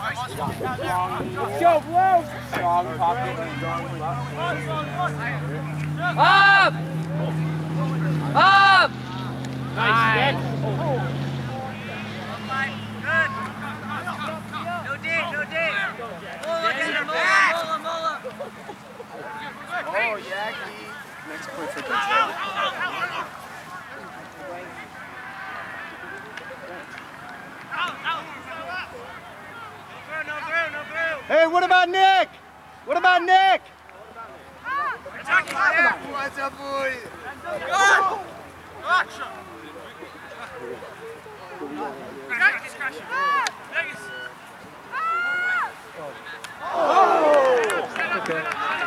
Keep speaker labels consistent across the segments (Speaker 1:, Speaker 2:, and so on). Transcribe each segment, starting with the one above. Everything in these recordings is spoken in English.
Speaker 1: Let's go, Blue! Strong pocket.
Speaker 2: Up! Up!
Speaker 1: Nice, Nick.
Speaker 3: No dig, no dig. Mola, get him, Mola, Mola.
Speaker 1: Oh, Yaki. Next point for Denzel.
Speaker 4: Hey, what about Nick? What about Nick?
Speaker 1: What's up, boy?
Speaker 4: Okay.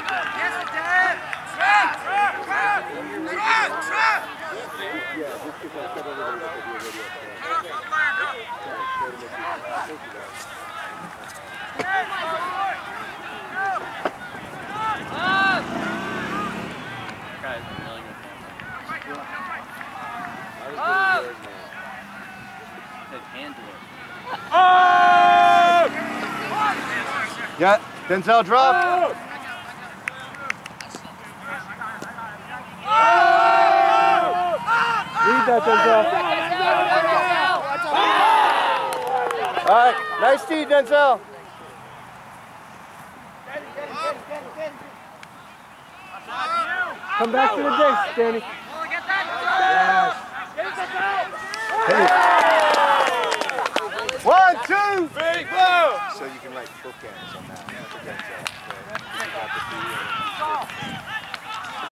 Speaker 4: Yeah, Denzel drop. Read that, Denzel. All right, nice D, Denzel. Come back to the dish, Danny. Yes. Hey. 1, 2, big blow. So you can write bookends on that.